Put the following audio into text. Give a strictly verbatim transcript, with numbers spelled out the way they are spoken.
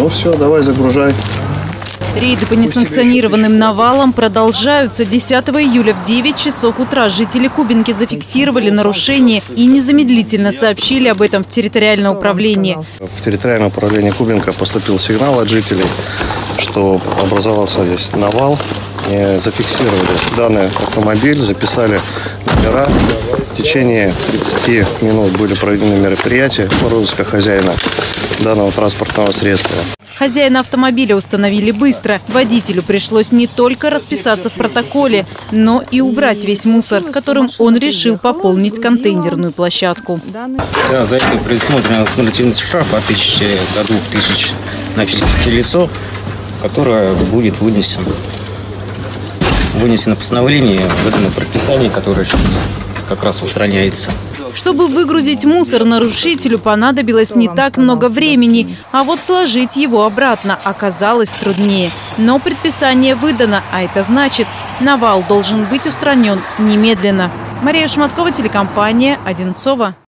Ну все, давай загружай. Рейды по несанкционированным навалам продолжаются. десятого июля в девять часов утра жители Кубинки зафиксировали нарушение и незамедлительно сообщили об этом в территориальное управление. В территориальное управление Кубинка поступил сигнал от жителей, что образовался здесь навал. И зафиксировали данный автомобиль, записали номера. В течение тридцати минут были проведены мероприятия по розыску хозяина данного транспортного средства. Хозяина автомобиля установили быстро. Водителю пришлось не только расписаться в протоколе, но и убрать весь мусор, которым он решил пополнить контейнерную площадку. Да, за это предусмотрено смертельный штраф от тысячи до двух тысяч на физическое лицо, которое будет вынесено. Вынесено постановление в этом предписании, которое сейчас как раз устраняется. Чтобы выгрузить мусор, нарушителю понадобилось не так много времени, а вот сложить его обратно оказалось труднее. Но предписание выдано, а это значит, навал должен быть устранен немедленно. Мария Шматкова, телекомпания «Одинцово».